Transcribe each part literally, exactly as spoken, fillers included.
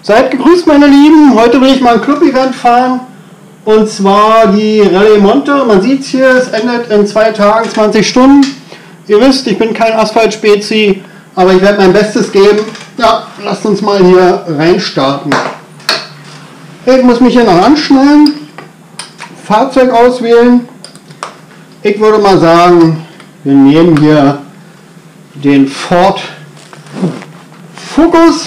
Seid gegrüßt, meine Lieben. Heute will ich mal ein Club-Event fahren. Und zwar die Rallye Monte. Man sieht es hier, es endet in zwei Tagen, zwanzig Stunden. Ihr wisst, ich bin kein Asphalt-Spezi, aber ich werde mein Bestes geben. Ja, lasst uns mal hier reinstarten. Ich muss mich hier noch anschnallen. Fahrzeug auswählen. Ich würde mal sagen, wir nehmen hier den Ford Focus.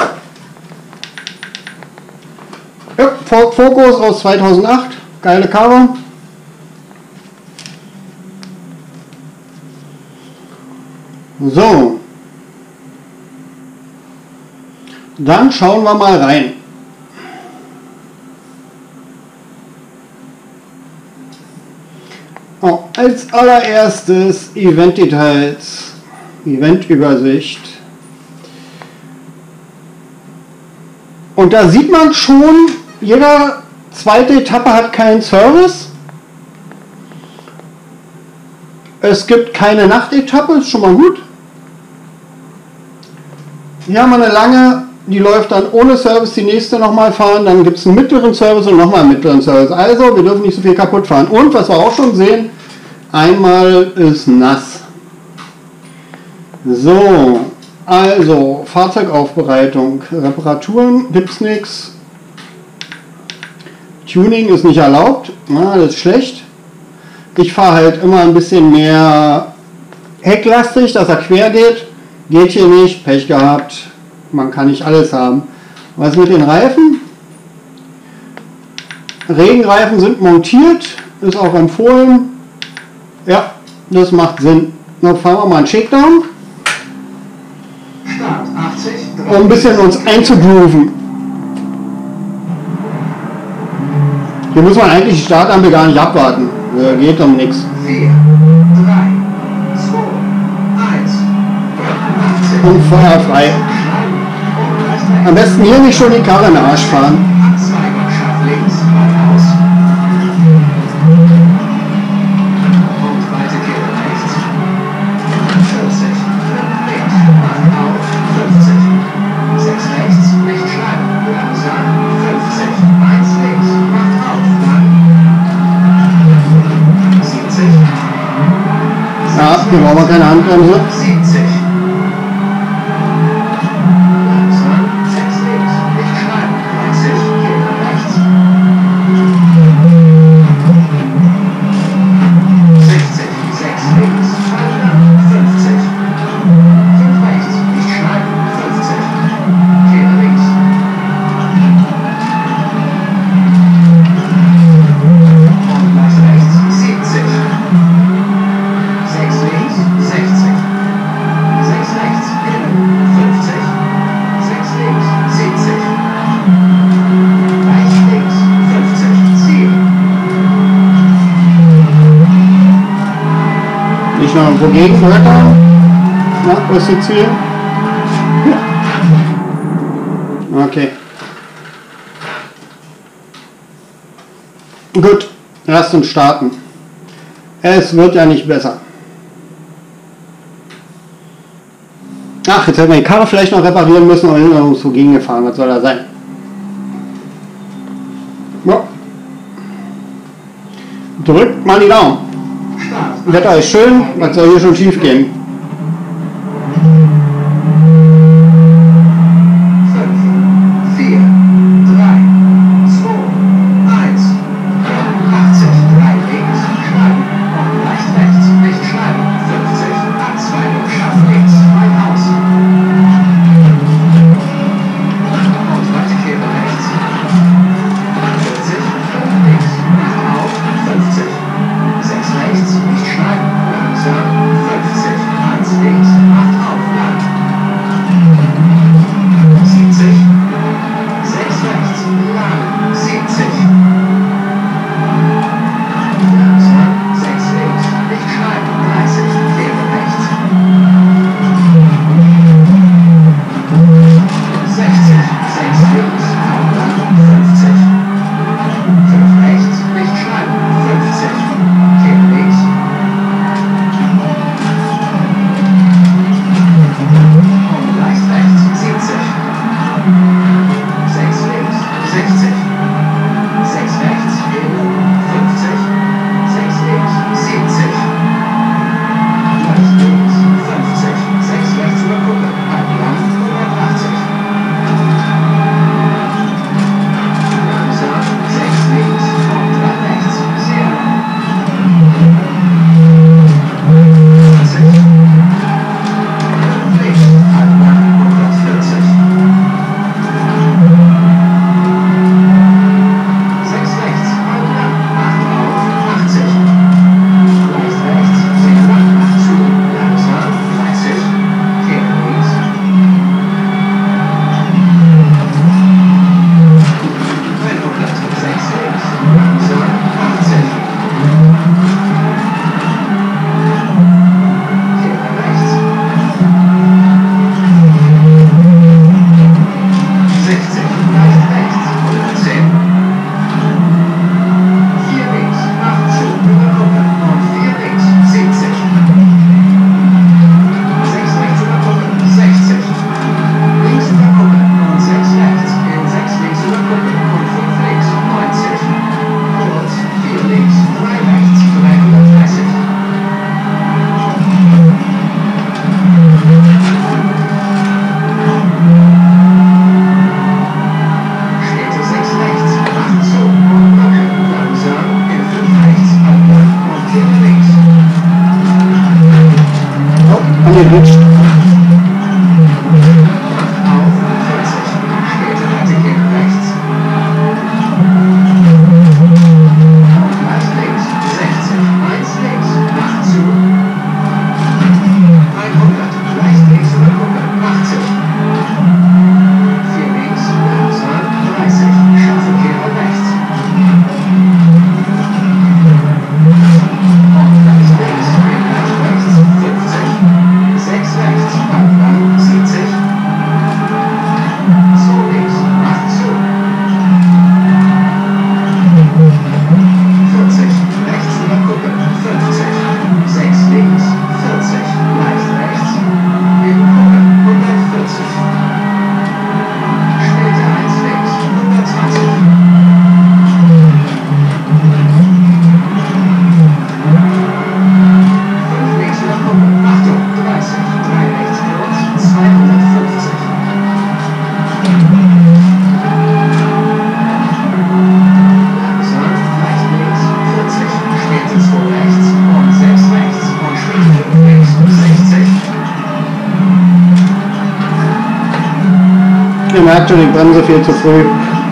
Ja, Ford Focus aus zweitausendacht, geile Karre. So, dann schauen wir mal rein. Oh, als allererstes Event-Details, Event-Übersicht. Und da sieht man schon, jeder zweite Etappe hat keinen Service. Es gibt keine Nachtetappe, ist schon mal gut. Hier haben wir eine lange, die läuft dann ohne Service, die nächste nochmal fahren. Dann gibt es einen mittleren Service und nochmal einen mittleren Service. Also, wir dürfen nicht so viel kaputt fahren. Und, was wir auch schon sehen, einmal ist nass. So. Also, Fahrzeugaufbereitung, Reparaturen gibt es nichts. Tuning ist nicht erlaubt, ja, das ist schlecht. Ich fahre halt immer ein bisschen mehr hecklastig, dass er quer geht. Geht hier nicht, Pech gehabt. Man kann nicht alles haben. Was mit den Reifen? Regenreifen sind montiert, ist auch empfohlen. Ja, das macht Sinn. Dann fahren wir mal einen Shakedown. Um ein bisschen uns einzugrooven. Hier muss man eigentlich die Startampel gar nicht abwarten. Da geht um nichts. vier, drei, zwei, eins. Und Feuer frei. Am besten hier nicht schon die Karre in den Arsch fahren. Abzweigung scharf links, aus. Und weite Kehre rechts. vierzig, links, auf, fünfzig. sechs rechts, nicht schneiden, langsam, fünfzig. eins links, macht auf, dann. siebzig. Ja, hier brauchen wir keine Handbremse. siebzig. Langsam, sechs links, nicht schneiden, neunzig, Kehre rechts. sechzig, sechs links, falsch, fünfzig. fünf rechts, nicht schneiden, fünfzig. Kehre links. Und gleich rechts, siebzig. sechs links, sechzig. sechs rechts, innen, fünfzig. sechs links, siebzig. Rechts, links, fünfzig. Ziel. Nicht noch irgendwo gegenbrettern. Na, wo ist die Ziel? Okay. Gut, lasst uns starten. Es wird ja nicht besser. Ach, jetzt hätten wir die Karre vielleicht noch reparieren müssen und irgendwo gegengefahren. Was soll da sein? Ja. Drückt mal die Daumen. Start. Wetter ist schön, was soll hier schon schief gehen? fünf, vier, drei, zwei, eins. achtzig, drei links, schneiden. Und leicht rechts, nicht schneiden. fünfzig, Abzweigung, scharf links, weit aus. Und weite Kehre rechts. vierzig, fünf links, macht auf, fünfzig. sechs rechts, nicht schneiden, langsam, fünfzig. geglitscht. Auf vierzig. Später weitergehen rechts. Leicht links. sechzig. eins links. Macht zu. hundert. Leicht links über Kuppe. achtzig. vier links. Langsam. dreißig. Scharfe Kehre rechts. Ihr merkt schon, die Bremse viel zu früh.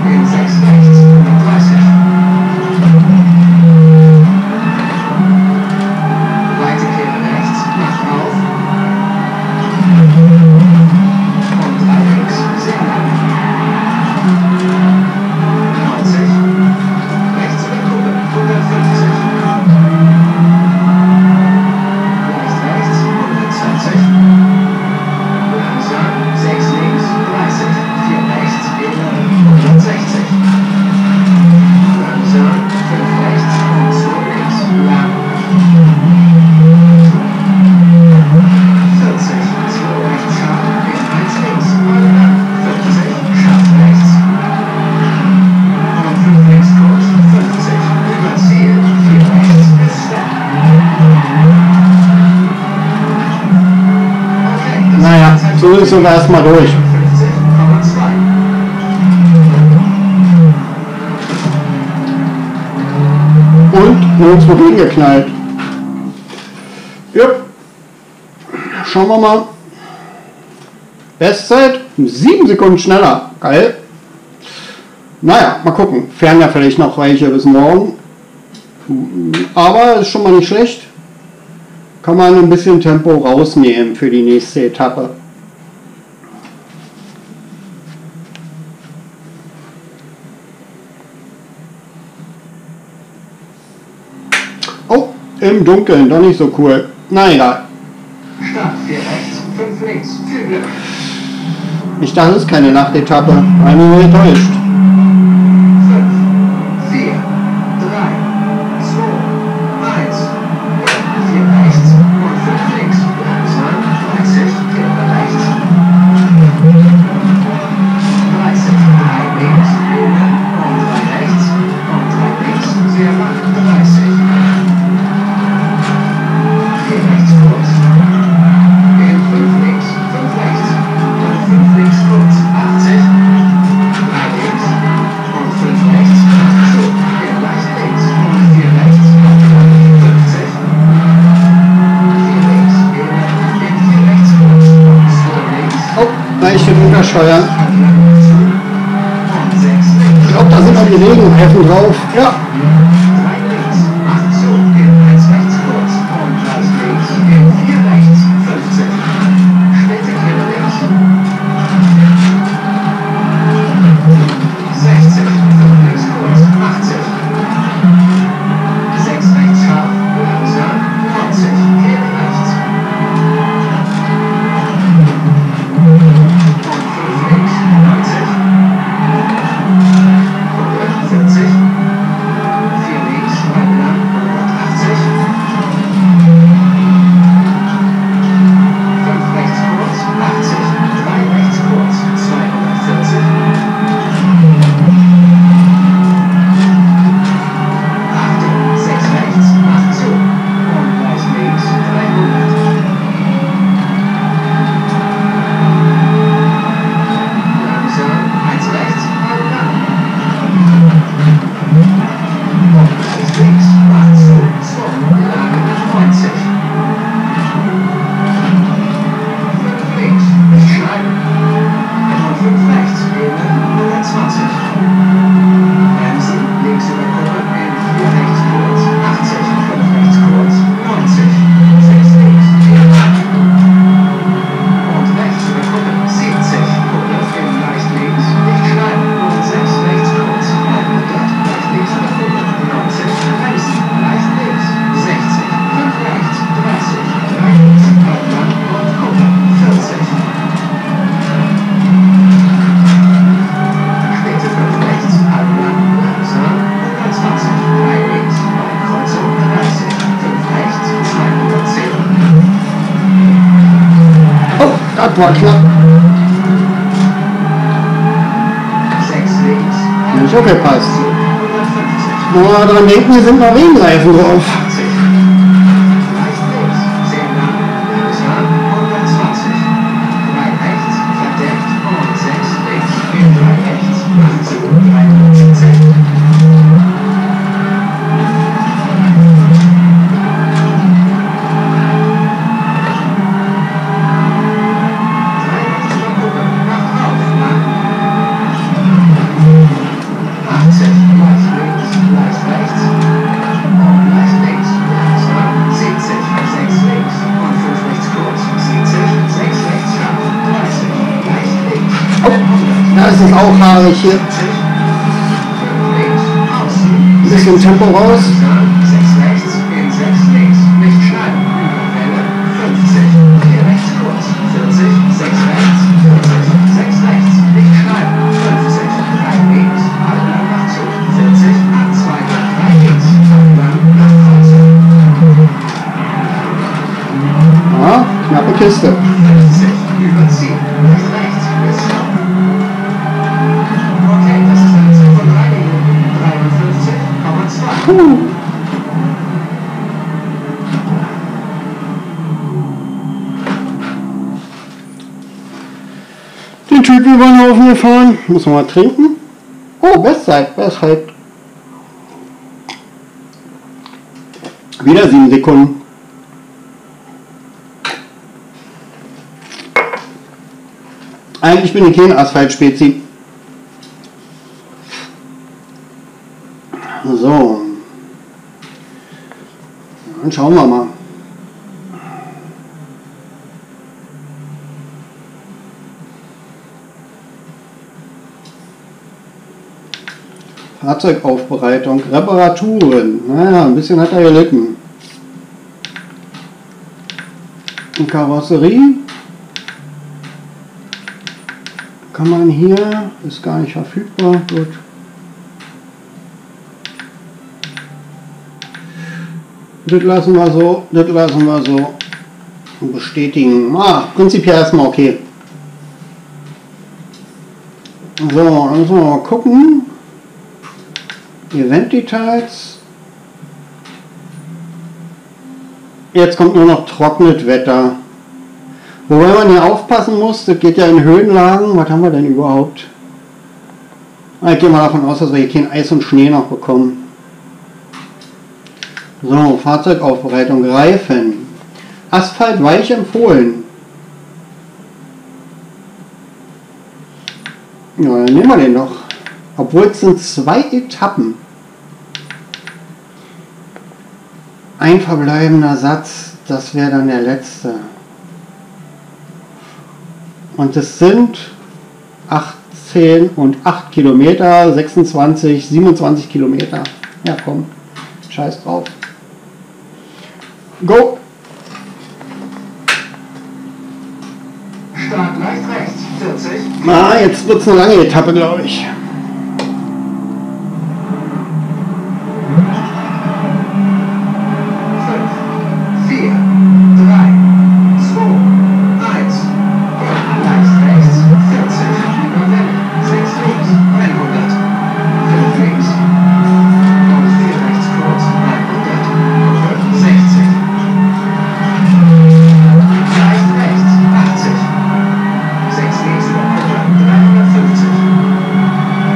So ist es erstmal durch. Und nirgendwo gegengeknallt. Ja. Schauen wir mal. Bestzeit sieben Sekunden schneller. Geil. Naja, mal gucken. Fern ja vielleicht noch welche bis morgen. Aber ist schon mal nicht schlecht. Kann man ein bisschen Tempo rausnehmen für die nächste Etappe. Oh, im Dunkeln, doch nicht so cool. Na egal. Start, vier rechts, fünf links, viel Glück. Ich dachte, es ist keine Nachtetappe. Eine nur enttäuscht. fünf, vier, drei, zwei, eins. vier rechts und fünf links. Langsam, dreißig, vier rechts. dreißig, drei links, oben und drei rechts. Und drei links, sehr lang, dreißig. vier rechts kurz. In fünf links, fünf rechts. Und fünf links kurz, achtzig. drei links und fünf rechts. So, in leicht links und vier rechts. fünfzig. vier links, in vier rechts kurz. Und zwei links. Oh, leichte Untersteuern. Und sechs links. Ich glaube, da sind noch die Regenreifen drauf. Ja. drei links, acht so, in eins rechts kurz und leicht links, in vier rechts, fünfzig. Späte Kehre links. sechzig, fünf links kurz, achtzig. sechs rechts scharf, langsam, neunzig, Kehre rechts. Und fünf links, neunzig. hundertvierzig. vier war knapp. sechs links. Nicht aufgepasst. Nur mal dran denken, hier sind noch Regenreifen drauf. Da ist es auch haarig hier. Ein bisschen Tempo raus. sechs rechts, in sechs links, nicht schneiden. Überwelle, fünfzig, vier rechts kurz, vierzig, sechs rechts, vierzig, sechs rechts, nicht schneiden, fünfzig, drei links, halber Nachzug, vierzig, zwei, drei links, halber Nachkreuze. Ja, knappe Kiste. fünfzig, überziehen, nicht rechts, bis Stopp. Okay, das ist eine Zeit von drei Minuten, dreiundfünfzig Komma zwei. Puh. Den Typ über den Haufen gefahren. Muss man mal trinken. Oh, Bestzeit, Bestzeit. Wieder sieben Sekunden. Eigentlich bin ich kein Asphalt-Spezi. So. Dann schauen wir mal. Fahrzeugaufbereitung, Reparaturen. Naja, ein bisschen hat er gelitten. Und Karosserie. Kann man hier, ist gar nicht verfügbar. Gut. Das lassen wir so, das lassen wir so bestätigen. Ah, prinzipiell erstmal okay. So, dann müssen wir mal gucken. Event-Details. Jetzt kommt nur noch trockenes Wetter. Wobei man hier aufpassen muss, das geht ja in Höhenlagen. Was haben wir denn überhaupt? Ich gehe mal davon aus, dass wir hier kein Eis und Schnee noch bekommen. So, Fahrzeugaufbereitung, Reifen. Asphalt weich empfohlen. Ja, dann nehmen wir den doch. Obwohl es sind zwei Etappen. Ein verbleibender Satz, das wäre dann der letzte. Und es sind achtzehn und acht Kilometer, sechsundzwanzig, siebenundzwanzig Kilometer. Ja komm, scheiß drauf. Go! Start leicht rechts, vierzig. Ah, jetzt wird es eine lange Etappe, glaube ich. fünf, vier, drei, zwei, eins. Leicht rechts, vierzig. Überwelle, sechs links, hundert. fünf links. Und vier rechts kurz, hundert. sechzig. Leicht rechts, achtzig. sechs links über Kuppe, dreihundertfünfzig.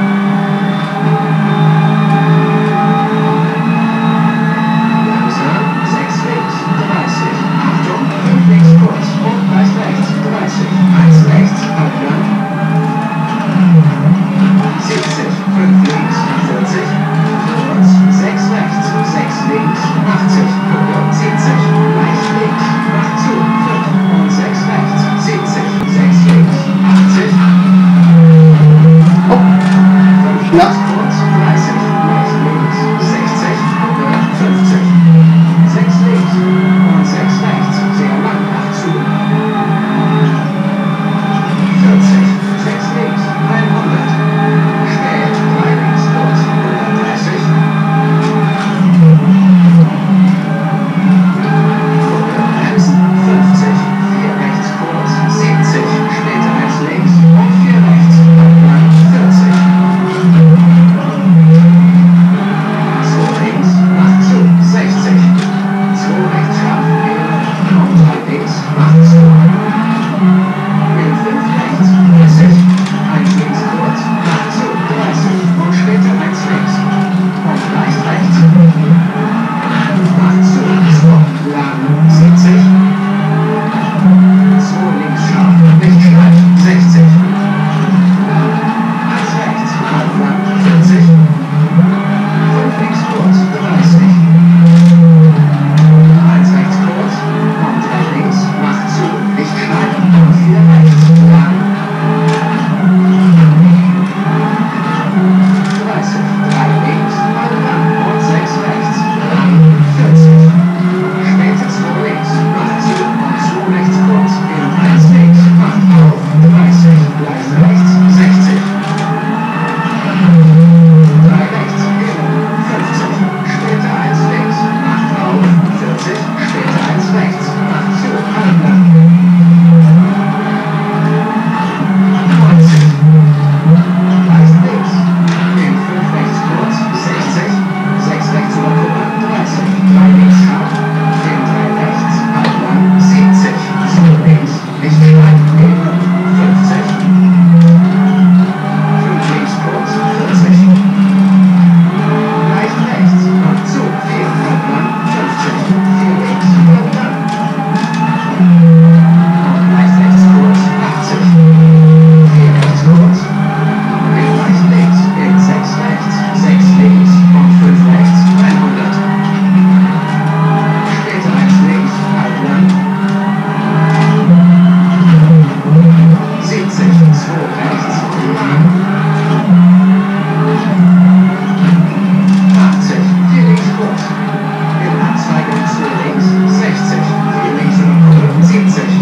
achtzig, vier links kurz. In Abzweigung zwei links, sechzig, vier links in der Kurve, siebzig.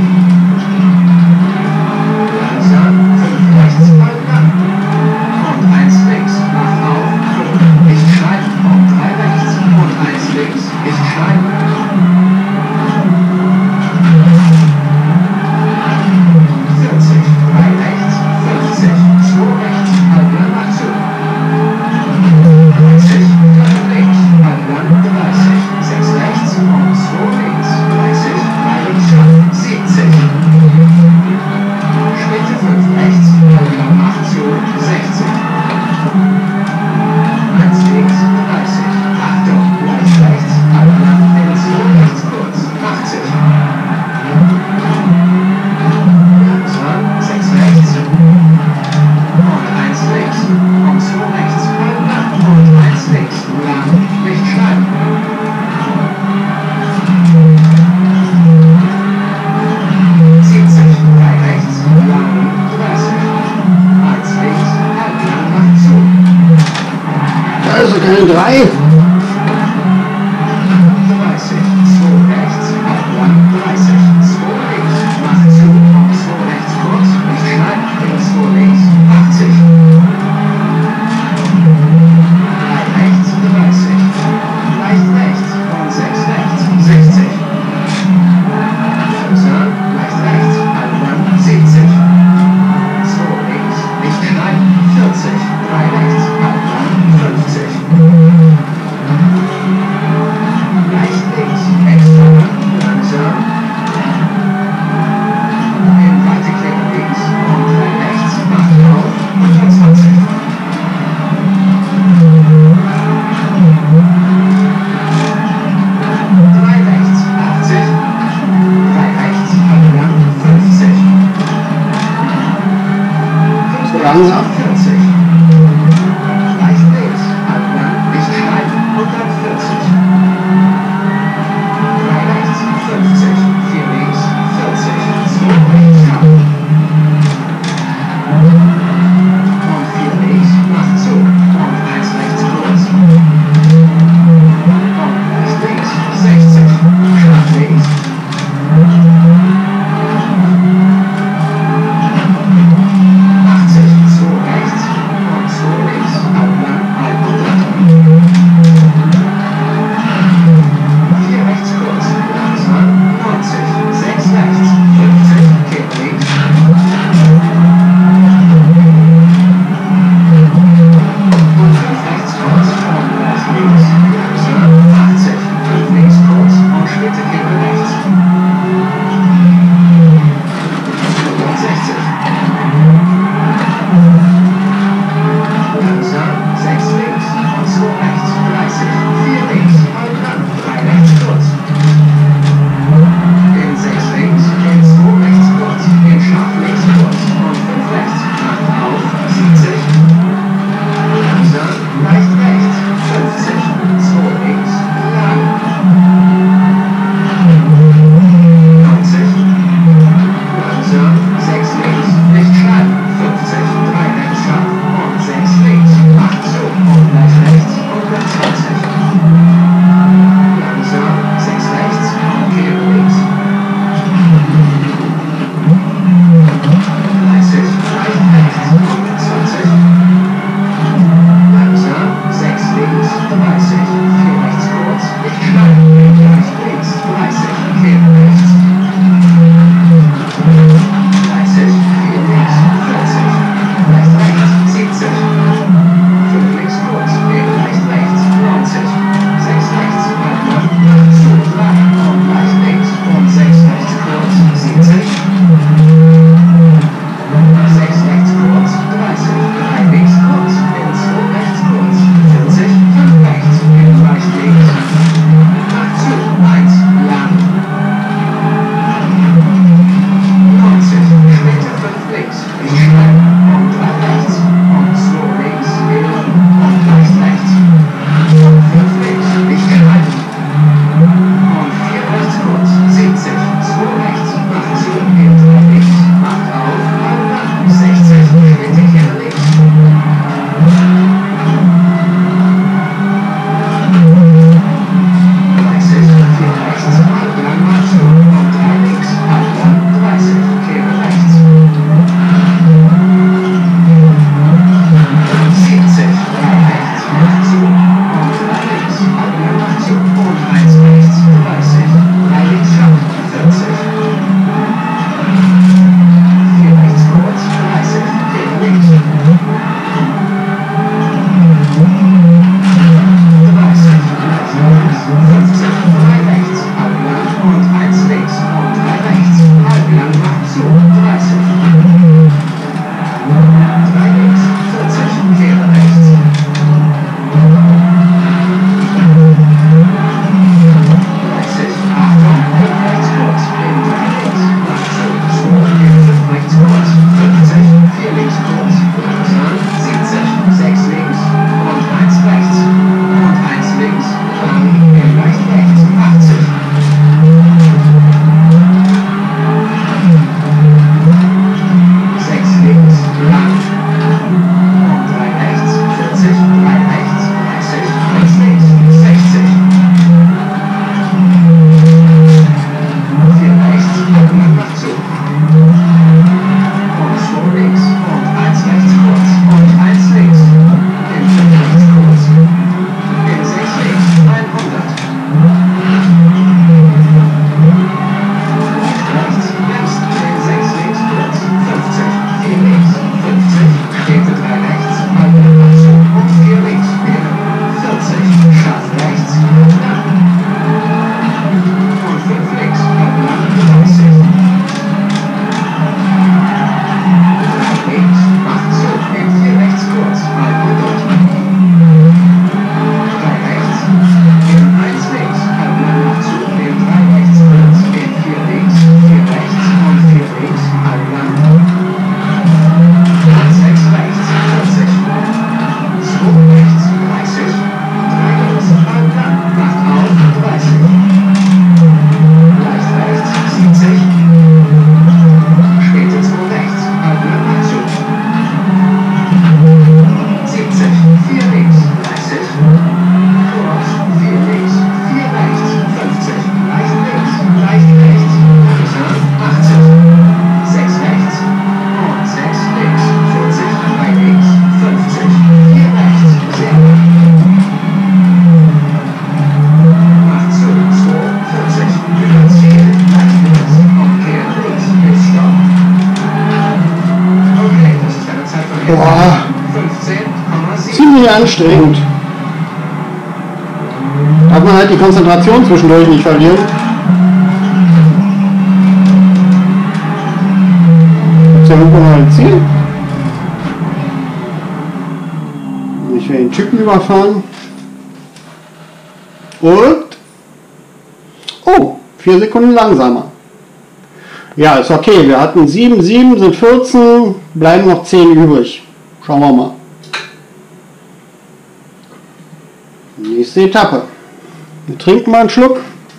Langsam, fünf rechts, halb lang. Und eins links, mach auf, fünf, nicht schreiben. Und drei rechts, und eins links, nicht schreiben. vierzig, drei rechts, fünfzig, zwei rechts, halb lang, mach zu. dreißig, drei links, halb lang, dreißig, sechs rechts und zwei links, dreißig, drei links schaffen, siebzig. Späte fünf rechts, halb lang, mach zu, sechzig. eins links, dreißig, Achtung, leicht rechts, halb lang, in zwei rechts kurz, achtzig. Langsam, sechs rechts und eins links und zwei rechts, halb lang und eins links, lang, nicht schreiben. siebzig, drei rechts, lang, dreißig, eins links, halb lang, macht zu. Also keine drei. dreißig, zwei rechts, halb lang, dreißig, zwei links, mach zu, und zwei rechts kurz, nicht schneiden, in zwei links, achtzig. drei rechts, dreißig, leicht rechts, und sechs rechts, sechzig. Langsam, leicht rechts, halb lang, siebzig. zwei links, nicht schneiden, vierzig, drei rechts, halb lang, fünfzig. Leicht links, extra lang, langsam. In weite Klinge links und drei rechts, macht auf, fünfundzwanzig. drei rechts, achtzig. drei rechts, halb lang, fünfzig. So langsam. vierzig. Leicht links, halb lang, nicht schneiden und dann vierzig. drei rechts, fünfzig, vier links, vierzig, zwei rechts schaffen. Und vier links, macht zu. Und eins rechts kurz. Und leicht links, sechzig, schwach links. achtzig, zwei rechts, Boah, ziemlich anstrengend. Darf man halt die Konzentration zwischendurch nicht verlieren. Ist ja irgendwo mal ein Ziel. Ich werde den Typen überfahren. Und... Oh, vier Sekunden langsamer. Ja, ist okay. Wir hatten sieben, sieben, sind vierzehn, bleiben noch zehn übrig. Schauen wir mal. Nächste Etappe. Wir trinken mal einen Schluck.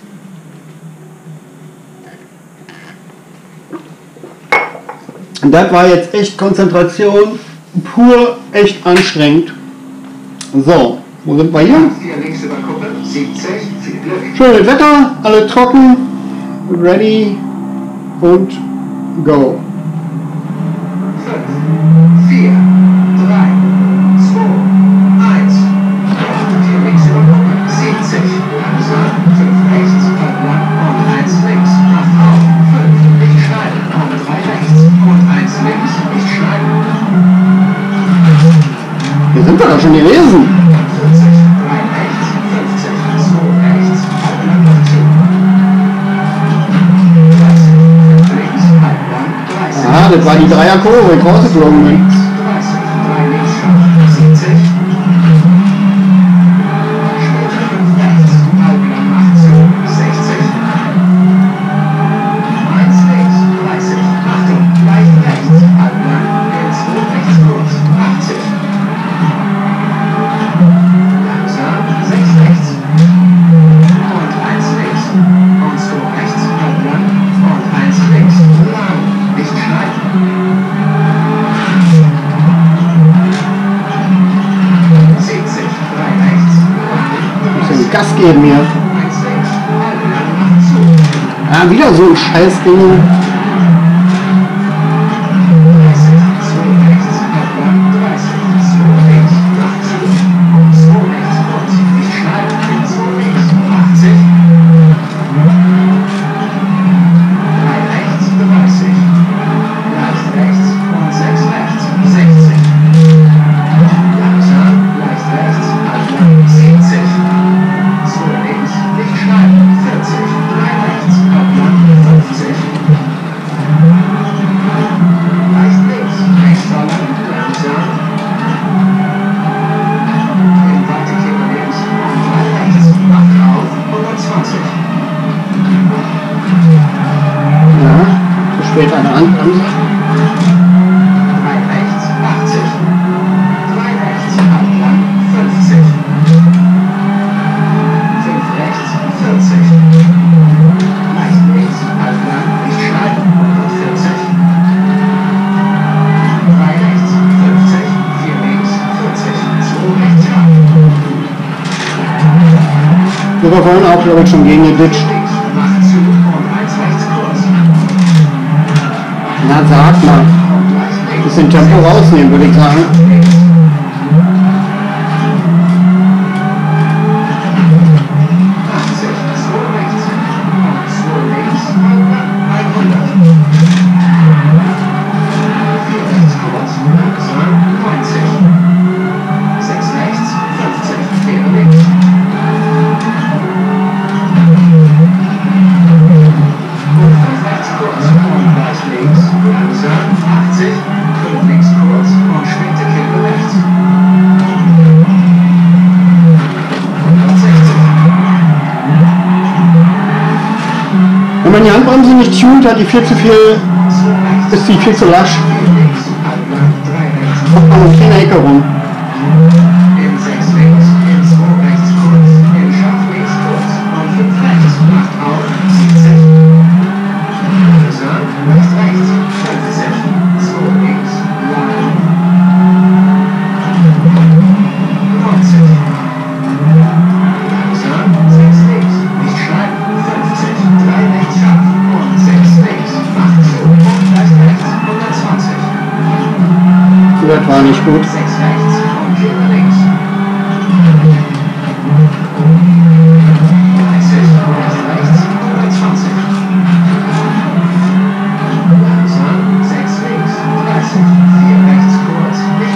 Und das war jetzt echt Konzentration, pur, echt anstrengend. So, wo sind wir hier? Schönes Wetter, alle trocken, ready und go. fünf, vier, drei, zwei, eins. vier links über Gruppe, siebzig. Langsam, fünf rechts, halb lang und eins links. Macht auf, fünf, nicht schneiden und drei rechts und eins links, nicht schneiden. Hier sind wir doch schon gewesen. vierzig, drei rechts, fünfzig, zwei rechts, halb lang noch zu. dreißig, fünf links, halb lang, dreißig. Ah, das war die Dreierkurve, wo ich rausgeflogen bin. dreißig, drei links, siebzig. Später fünf rechts, halb lang macht zu, sechzig. eins links, dreißig. Achtung, leicht rechts, halb lang, in zwei rechts kurz, achtzig. Langsam, sechs rechts. Und eins links. Und zwei rechts, halb lang. Und eins links, lang. Nicht schneiden. siebzig, drei rechts. Bisschen Gas geben hier. eins links, halb lang macht zu. Ah, wieder so ein Scheißding. dreißig, zwei rechts, halb lang, dreißig, zwei links, macht zu. Und zwei rechts kurz, nicht schneiden. zwei links, achtzig. drei rechts, dreißig. Leicht rechts und sechs rechts, sechzig. Langsam, leicht rechts, halb lang, siebzig. zwei links, nicht schneiden, vierzig. drei rechts, halb lang, fünfzig. Leicht links, extra lang, langsam. Im Weiterkehrer links und drei rechts, macht auf, hundertzwanzig. Ja, zu spät eine Handbremse. drei rechts, achtzig. drei rechts, halb lang, fünfzig. fünf rechts, vierzig. Leicht links, halb lang, nicht schneiden, hundertvierzig. drei rechts, fünfzig. vier links, vierzig. zwei rechts, ab. Wir waren vorhin auch, glaube ich, schon gegen den Ditch. vier links, macht zu und eins rechts kurz. Na, sag mal. Und leicht links. Bisschen Tempo rausnehmen, würde ich sagen. Links. achtzig, zwei rechts. Und zwei links, halb lang, hundert. vier rechts kurz, langsam, neunzig. sechs rechts, fünfzig, vier links. Und fünf rechts kurz und leicht links, langsam, achtzig. fünf links kurz und später Kippe rechts. hundertsechzig. Wenn man die Handbremse nicht tunt, hat die viel zu viel, zwei rechts. ist die viel zu lasch. vier links, halb lang, drei rechts. Kommt man um keine Ecke rum. In sechs links, in zwei rechts kurz, in scharf links kurz und fünf rechts, macht auf, siebzig. Langsam, leicht rechts, fünfzig, zwei links, lang. neunzig. Langsam, sechs links, nicht schneiden, fünfzig, drei rechts scharf und sechs links, macht zu und leicht rechts, hundertzwanzig. Das war nicht gut. sechs rechts und Kippe links. dreißig, leicht rechts, hundertzwanzig. Langsam, sechs links, dreißig, vier rechts kurz, nicht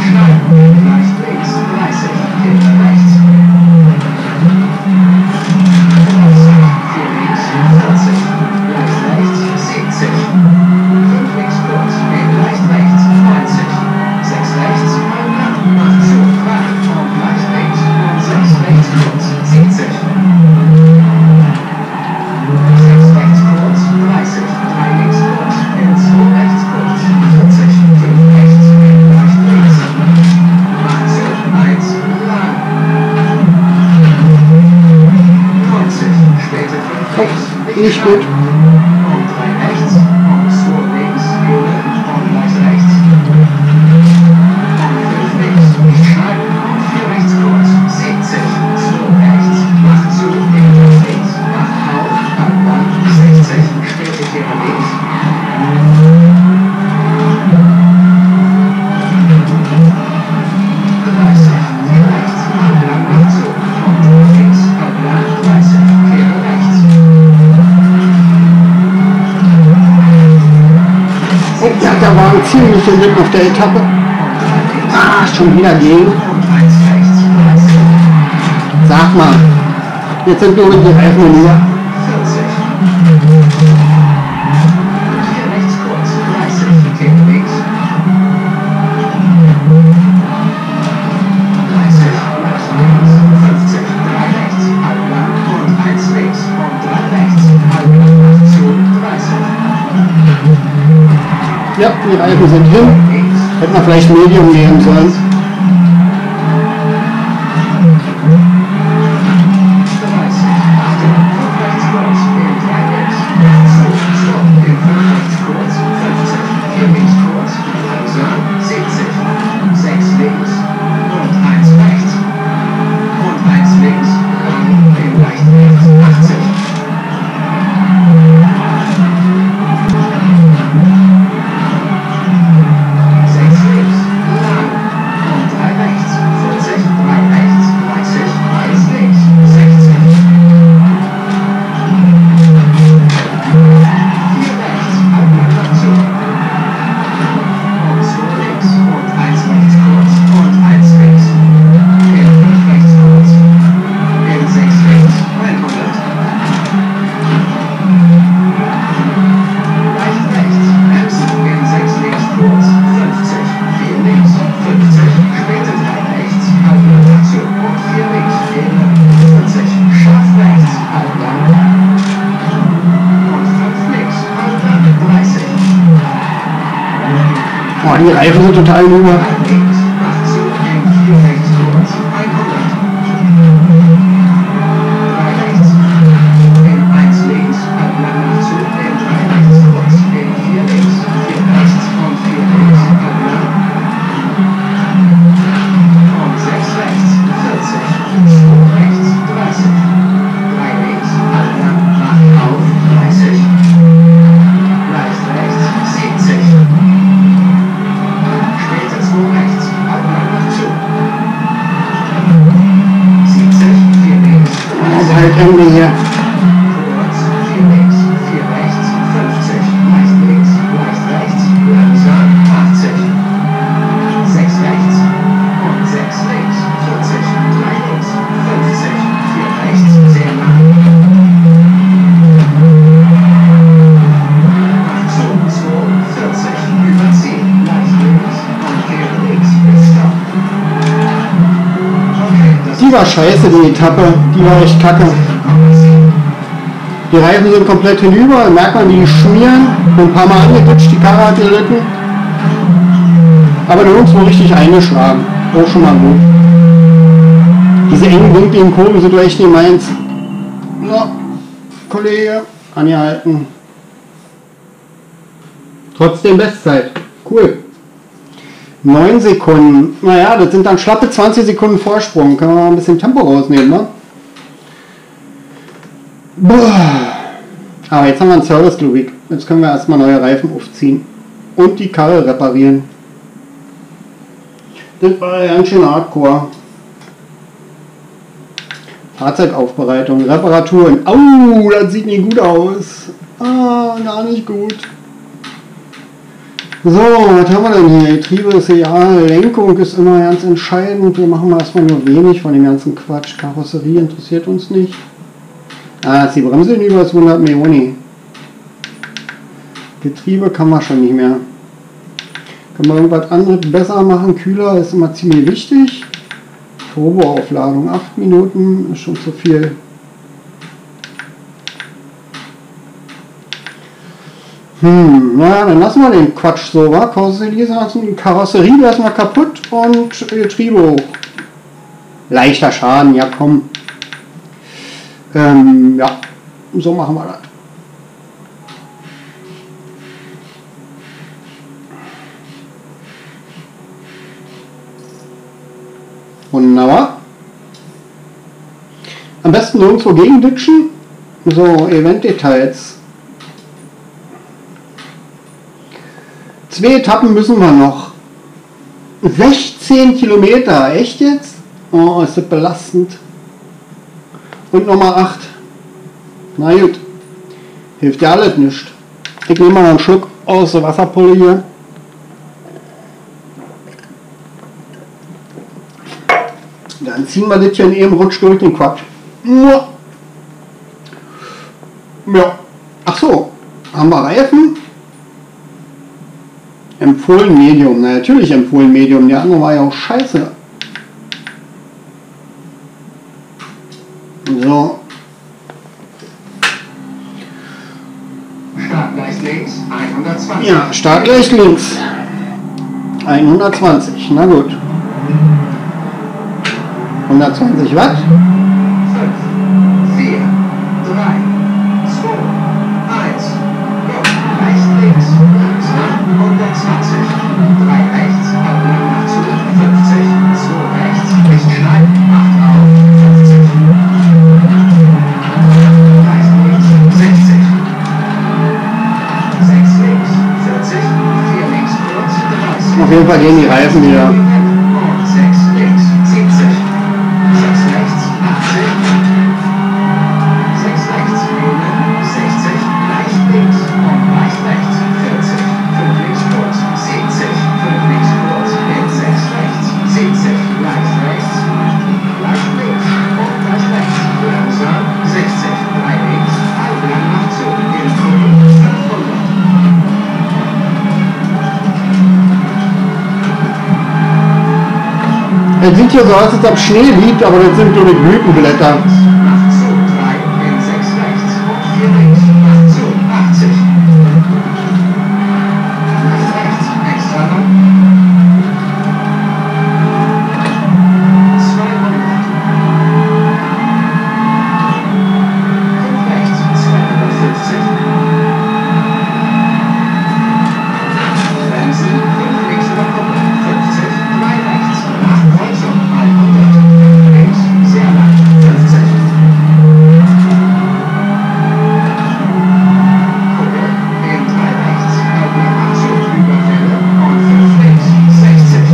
steht. Und drei rechts, und zwei links, und leicht rechts. Und fünf links, nicht schneiden, und vier rechts kurz, siebzig, zwei rechts, macht zu, ebenfalls links, macht auf, Halbwand, sechzig, später hier links. Ja, da war ein ziemlich hinten auf der Etappe. Ah, schon wieder gegen. Sag mal, jetzt sind nur die Reifen hinüber. Ja, die Reifen sind hin. Hätten wir vielleicht Medium nehmen sollen. Oh, die Reifen sind total hinüber. Ende hier. Die war scheiße, die Etappe. Die war echt kacke. Die Reifen sind komplett hinüber, merkt man, die schmieren, ein paar Mal angeditscht, die Karre hat gelitten. Aber nirgendwo richtig eingeschlagen. Auch schon mal gut. Diese engen, winkligen Kurven sind doch echt nicht meins. Na, Kollege, angehalten. Trotzdem Bestzeit. Cool. neun Sekunden. Naja, das sind dann schlappe zwanzig Sekunden Vorsprung. Können wir mal ein bisschen Tempo rausnehmen, ne? Boah. Aber jetzt haben wir einen Service, glaube ich. Jetzt können wir erstmal neue Reifen aufziehen. Und die Karre reparieren. Das war ganz schön hardcore. Fahrzeugaufbereitung, Reparaturen. Au, das sieht nicht gut aus. Ah, gar nicht gut. So, was haben wir denn hier? Getriebe ist egal, Lenkung ist immer ganz entscheidend. Wir machen mal erstmal nur wenig von dem ganzen Quatsch. Karosserie interessiert uns nicht. Ah, ist die Bremse hinüber, ist hundert Millionen. Getriebe kann man schon nicht mehr. Kann man irgendwas anderes besser machen? Kühler ist immer ziemlich wichtig. Turboaufladung acht Minuten ist schon zu viel. Hm, naja, dann lassen wir den Quatsch so, wa? Karosserie, Karosserie lassen wir kaputt und Getriebe hoch. Leichter Schaden, ja komm. Ähm, ja, so machen wir das. Wunderbar. Am besten nirgendwo gegenditschen. So, Event-Details. Zwei Etappen müssen wir noch. sechzehn Kilometer, echt jetzt? Oh, ist das belastend. Und Nummer acht. Na gut. Hilft ja alles nicht. Ich nehme mal einen Schluck aus der Wasserpulle hier. Dann ziehen wir das hier in einem Rutsch durch den Quatsch. Ja. Ach so. Haben wir Reifen? Empfohlen Medium. Na, natürlich empfohlen Medium. Der andere war ja auch scheiße. So. Start gleich links, hundertzwanzig. Ja, Start gleich links. hundertzwanzig. Na gut. hundertzwanzig Watt. fünf, vier, drei, zwei, eins. Leicht links, langsam, hundertzwanzig. drei rechts, Abgang nach zu, fünfzig. zwei rechts, nicht schneiden, acht auf, fünfzig. Leicht links, sechzig. sechs links, vierzig. vier links kurz, dreißig. Auf jeden Fall gehen die Reifen wieder. Und sechs links, siebzig. sechs rechts, achtzig. sechs rechts, sechzig. Leicht links und leicht rechts, vierzig. fünf links kurz, siebzig. fünf links kurz, in sechs rechts, siebzig. Leicht rechts, leicht links und leicht rechts. Langsam, sechzig. drei links, Abgang nach zu, in fünfhundert. Es sieht hier so aus, als ob Schnee liegt, aber das sind nur die Blütenblätter. Nach zu, drei, in sechs rechts und vier links. Nach zu, achtzig. Nach rechts, extra lang. zweihundert. fünf rechts, zweihundertfünfzig. Bremsen, fünf links über Kuppe, fünfzig. drei rechts, nach Kreuzung, hundert. Links, sehr lang, fünfzig. Kuppe, in drei rechts, Abgang nach zu, Überfälle und fünf links, sechzig.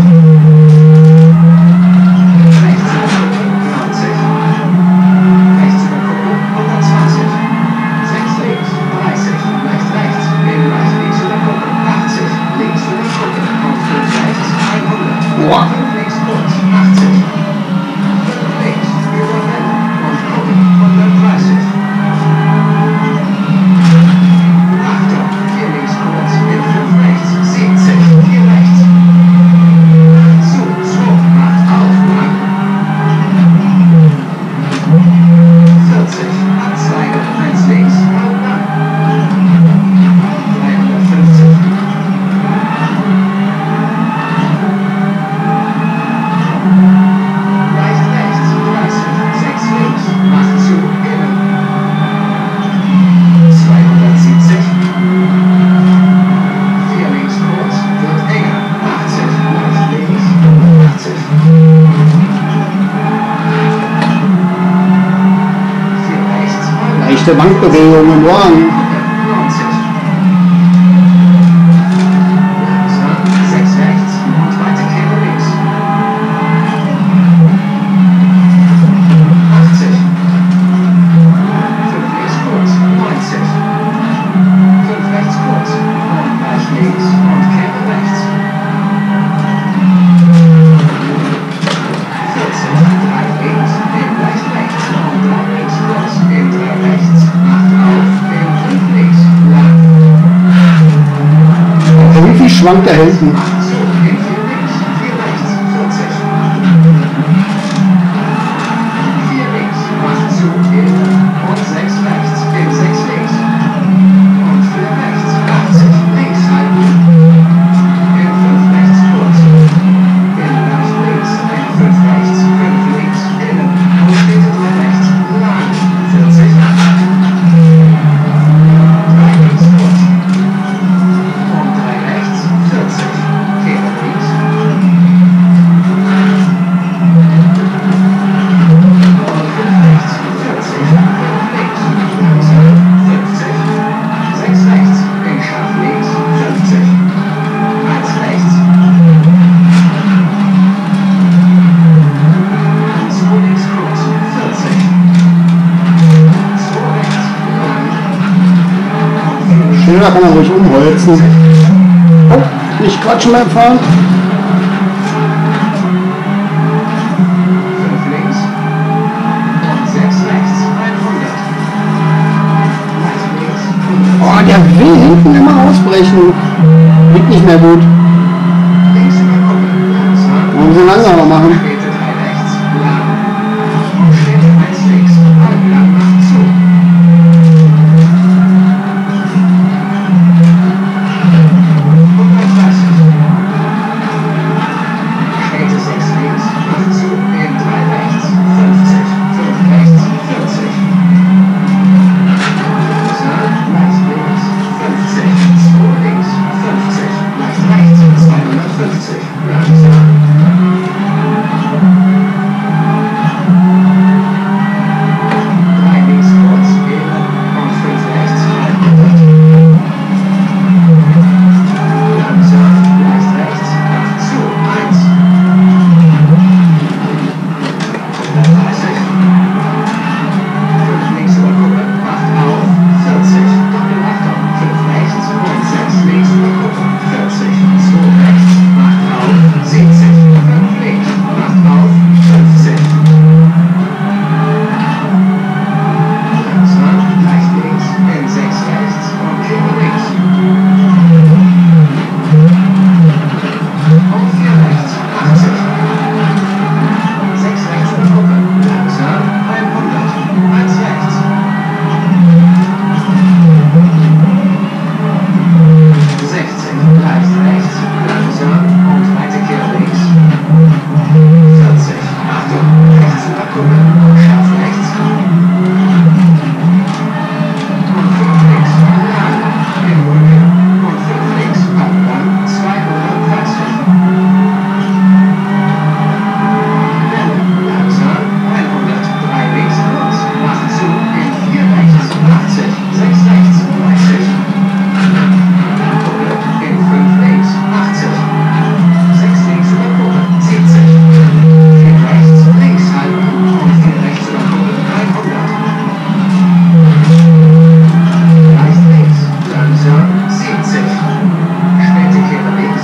Rechts über Kuppe, neunzig. Rechts über Kuppe, hundertzwanzig. sechs links, dreißig. Leicht rechts, in leicht links über Kuppe, achtzig. Links über Kuppe und fünf rechts, hundert. Boah. fünf links kurz, achtzig. fünf links, Überfälle und Kuppe, hundertdreißig. Achtung, vier links kurz, in fünf rechts, siebzig. vier rechts. Zu, zwei, acht auf, lang. vierzig, Anzeige, eins links, halb lang. dreihundertfünfzig. Leicht rechts, dreißig, sechs links, macht zu, innen. zweihundertsiebzig. vier links kurz, wird enger, achtzig, leicht links, achtzig. vier rechts, Leichte Bankbewegung im Wagen. neunzig. Langsam, sechs rechts und weite Kehre links. achtzig. fünf links kurz, neunzig. fünf rechts kurz und leicht links und Kehre rechts. vierzig. drei links, in leicht rechts und drei links kurz, in drei rechts, acht auf, in fünf links, lang. Irgendwie schwankt er hinten. acht zu, in vier links, vier rechts, vierzig. vier links, acht zu, innen und sechs rechts, in sechs links. Und vier rechts, achtzig, links halten. In fünf rechts kurz. In leicht links, in fünf rechts, fünf links, innen. Und bitte drei rechts, lang, vierzig. drei links kurz. Und drei rechts, vierzig. da kann man ruhig umholzen. Oh, nicht quatschen beim Fahren. fünf links und sechs rechts, hundert. Leicht links, hundert. Oh, der will hinten immer ausbrechen. Liegt nicht mehr gut. Links über Kuppel, langsam. Wollen wir langsamer machen? Späte drei rechts, lang. Und Späte eins links, halb lang nach zu. hundertdreißig. Späte sechs links, nach zu, in drei rechts, fünfzig. fünf rechts, vierzig. Langsam, leicht links, fünfzig. zwei links, fünfzig. Leicht rechts, zweihundertfünfzig. Langsam. drei links kurz, eben und fünf rechts, hundert. Langsam, leicht rechts, acht zu, eins. hundertdreißig. fünf links über Kuppel, acht auf, vierzig. Doppelachtung, fünf rechts und sechs links über Kuppel, vierzig. zwei rechts, acht auf, siebzig. fünf links, acht auf, fünfzig. Langsam, leicht links, in sechs rechts und Kehre links. Und vier rechts, achtzig. sechs rechts über Kuppel, langsam, hundert. eins rechts. sechzig, leicht rechts, langsam und weite Kehre links. vierzig, Achtung, rechts über Kuppel und scharf rechts. Und fünf links, lang, in Rücken. Und fünf links, halb lang, zweihundertdreißig. Welle, langsam, hundert. drei links kurz, acht zu, in vier rechts, achtzig. sechs rechts, dreißig. Kuppel, in fünf links, achtzig. sechs links über Kuppel, siebzig. vier rechts, links halber und vier rechts über Kuppel, hundert. Leicht links, langsam, siebzig. Späte Kehre links.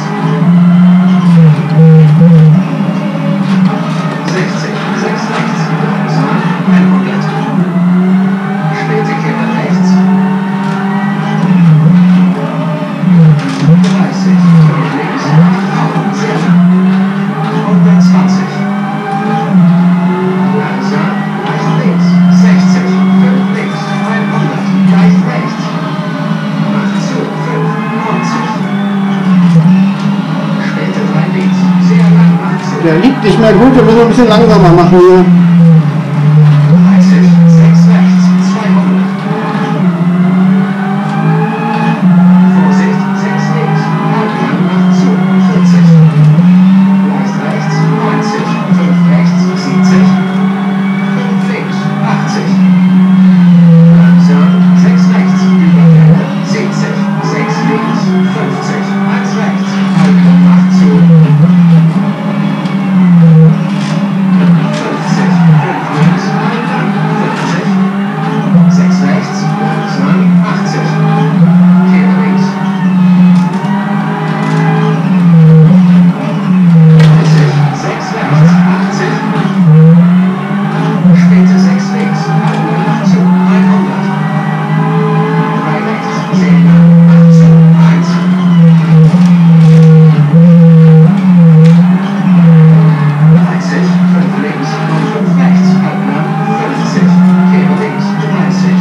sechzig, sechs rechts, langsam, hundert. Späte Kehre rechts. dreißig, fünf links, acht auf, sehr lang. hundertzwanzig. Langsam, leicht links, sechzig, fünf links, hundert, leicht rechts. acht zu, fünf, neunzig. Späte drei links, sehr lang, acht zu. Der liegt nicht mehr gut, wir müssen ein bisschen langsamer machen hier. dreißig, sechs rechts, zweihundert. Vorsicht, sechs links, halb lang nach zu, vierzig. Leicht rechts, neunzig, fünf rechts, siebzig. fünf links, achtzig. Langsam, sechs rechts, über Welle, siebzig. sechs links, fünfzig. eins rechts, halb lang nach zu. fünfzig, fünf links, halb lang, fünfzig. sechs rechts, langsam, achtzig. Kehre links. dreißig, sechs rechts, achtzig. Späte sechs links, halb lang nach zu, hundert. drei rechts, zehn lang, acht zu, eins. dreißig, fünf links und fünf rechts, halb lang, fünfzig. Kehre links, dreißig.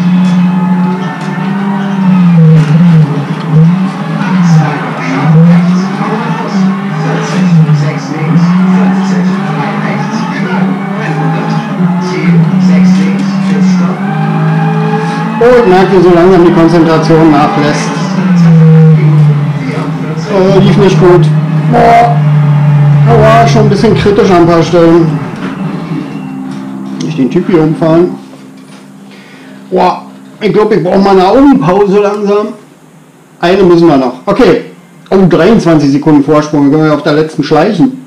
acht, halber, scharf rechts, Augenbus, vierzig. sechs links, fünfzig. drei rechts, schneiden, hundert. Ziel, sechs links, bis Stopp. Oh, ich merke, wie so langsam die Konzentration nachlässt. vierundvierzig. Oh, lief nicht gut. Boah. Aber schon ein bisschen kritisch an ein paar Stellen. Nicht den Typ hier umfahren. Boah, ich glaube, ich brauche mal eine Augenpause langsam. Eine müssen wir noch. Okay. Oh, dreiundzwanzig Sekunden Vorsprung. Dann können wir auf der letzten schleichen.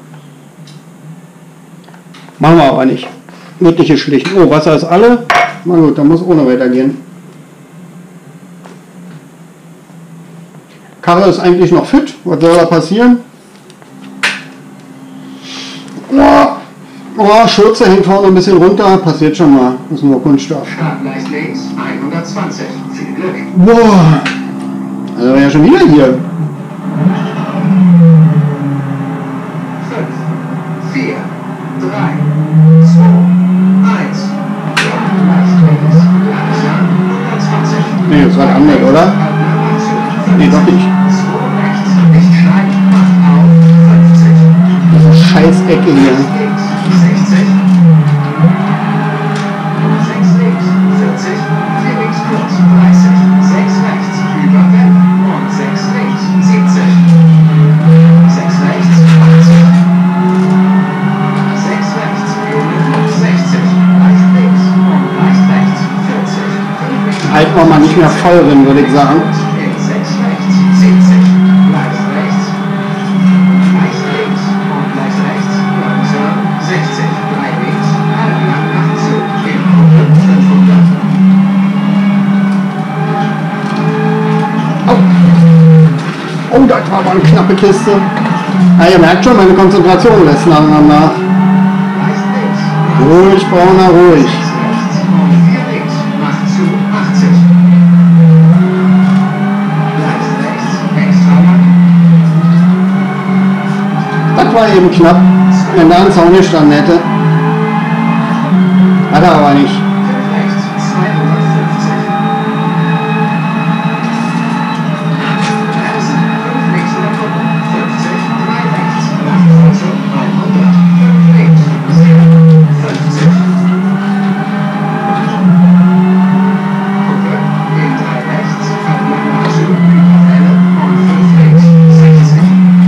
Machen wir aber nicht. Wirkliche schlichten. Oh, Wasser ist alle. Na gut, dann muss ohne weitergehen. Karre ist eigentlich noch fit. Was soll da passieren? Oh, oh, Schürze hängt vorne ein bisschen runter. Passiert schon mal. Das ist nur Kunststoff. Start leicht links, hundertzwanzig. Viel Glück. Boah. Also war ja schon wieder hier. fünf, vier, drei, zwei, eins. Leicht links, langsam, hundertzwanzig. Nee, das war der andere, oder? Nee, doch nicht. zwei rechts, nicht schneiden, macht auf, fünfzig. Diese scheiß Ecke hier. Links, sechzig. sechs links, vierzig. vier links kurz, dreißig. sechs rechts, überwenden. Und sechs links, siebzig. sechs rechts, achtzig. sechs rechts, sechzig. Leicht links und leicht rechts, vierzig. fünf links. Halten wir mal nicht mehr voll drin, würde ich sagen. In sechs rechts, siebzig. Leicht rechts. Leicht links und leicht rechts, langsam, sechzig. drei links, halblang nach zu. In fünfhundert. Oh, oh, das war aber eine knappe Kiste. Ja, ihr merkt schon, meine Konzentration lässt langsam nach. Leicht links. Ruhig, Brauner, ruhig. sechs rechts und vier links, macht zu, achtzig. Leicht rechts, extra lang. Das war eben knapp, wenn da ein Zaun gestanden hätte. Hat er aber nicht. fünf rechts, zweihundertfünfzig. Bremsen, fünf links in der Gruppe, fünfzig, drei rechts, nach Kreuzung, hundert, fünf links, sieben, fünfzig. Gruppe, in drei rechts, halblang nach zu, Überwelle und fünf links, sechzig.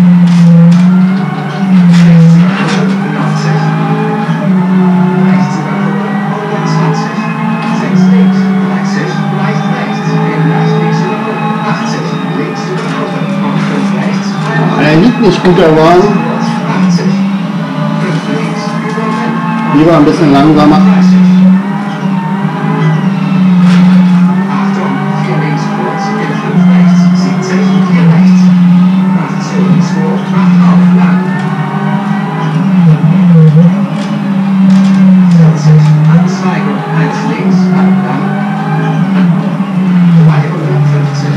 Rechts über Gruppe, neunzig. Rechts über Gruppe, hundertzwanzig. sechs links, dreißig. Leicht rechts, in leicht links über Gruppe, achtzig. Links über Gruppe und fünf rechts, Er liegt nicht gut, der Wagen. achtzig. fünf links, überwenden. Lieber ein bisschen langsamer. dreißig. Achtung, vier links kurz, in fünf rechts, siebzig, vier rechts. Nach zu, zwei, macht auf, lang. vierzig, Anzweigung, eins links, halb lang. dreihundertfünfzig.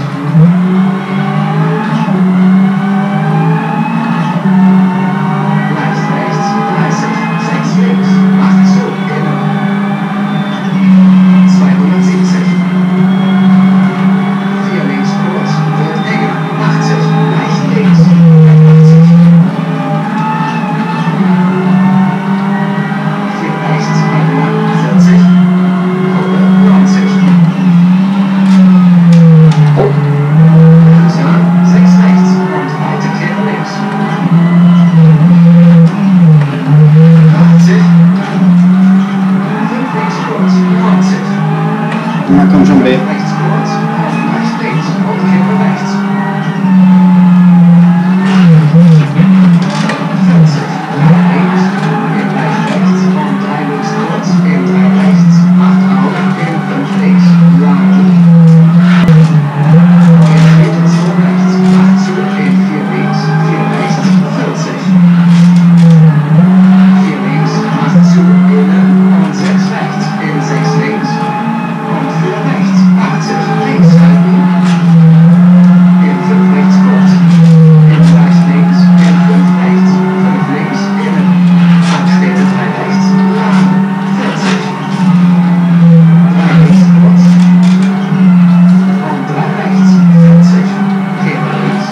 Leicht rechts, dreißig, sechs links, macht zu, innen. zweihundertsiebzig. vier links kurz, wird enger, achtzig, leicht links, achtzig. vier rechts, halb lang, vierzig. Gruppe, neunzig. Langsam, sechs rechts und weite Kehre links. achtzig. fünf links kurz, neunzig. Na komm schon, B. Rechts kurz, und leicht links und Kehre rechts. vierzig. drei links, in leicht rechts und drei links kurz, in drei rechts, macht auf, in fünf links, lang. In Mitte zwei rechts, macht zu, in vier links, vier rechts, vierzig. vier links, macht zu, innen und sechs rechts, in sechs links und vier rechts, achtzig, links halten. In fünf rechts kurz, in gleich links, in fünf rechts, fünf links, innen. Abschnitte drei rechts, lang, vierzig. drei links kurz und drei rechts, vierzig. Kehre links.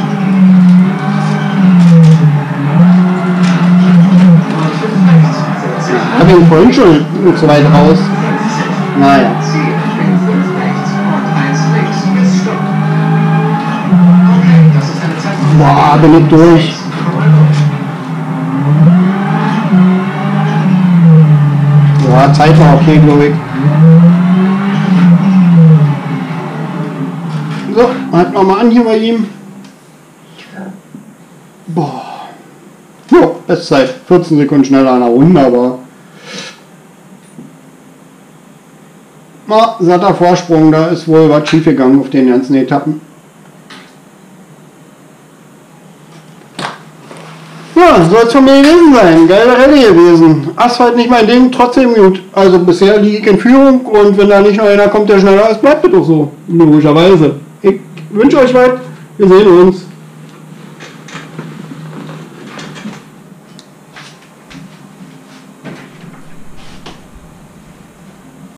Und fünf rechts, vierzig. Hab ihn vorhin schon zu weit raus. fünfzig. Naja. Ziel in fünf rechts und eins links bis Stopp. Okay, das ist eine Zeit von Boah, bin ich durch. Ja, Zeit war okay, glaube ich. So, halt nochmal an hier bei ihm. Boah. Jo, Bestzeit. vierzehn Sekunden schneller an der Runde, aber. Na, satter Vorsprung, da ist wohl was schief gegangen auf den ganzen Etappen. Ja, soll es von mir gewesen sein. Geile Rallye gewesen. Asphalt nicht mein Ding, trotzdem gut. Also bisher liege ich in Führung und wenn da nicht noch einer kommt, der schneller ist, bleibt es doch so. Logischerweise. Ich wünsche euch was. Wir sehen uns.